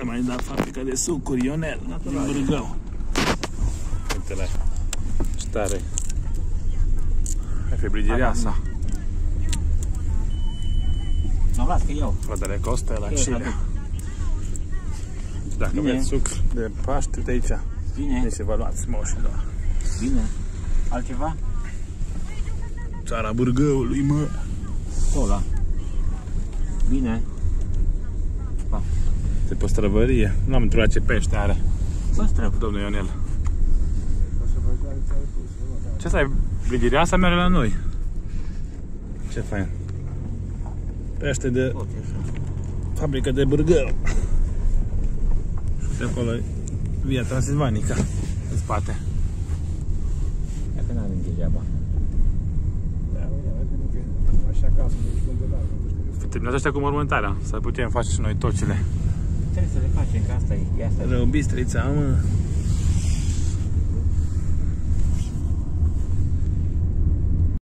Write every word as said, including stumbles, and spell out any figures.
Iată mai dat fabrica de sucuri Ionel din Bârgău. Uite-le, ce tare. Hai fi Brigireasa. Am luat că eu. Fratele Costa la Cilea. Dacă Bine. vreți suc de Paște de aici, Bine. deci vă luați moșilor. Bine. Altceva? Țara Bârgăului, mă. Cola. Bine. Pa. De păstrăvărie. Nu am întrebat ce pește are Păstrăv. domnul Ionel. Ce stai? Brigireasa merge la noi. Ce fain. Pește de fabrică de Bârgău. Și de acolo e Via Transilvanica în spate. Dacă n-am degeaba. Terminați ăștia cu mormântarea, să putem face și noi tocile. Trebuie să le facem, că asta e. Ia asta. Rău bistrița, mă.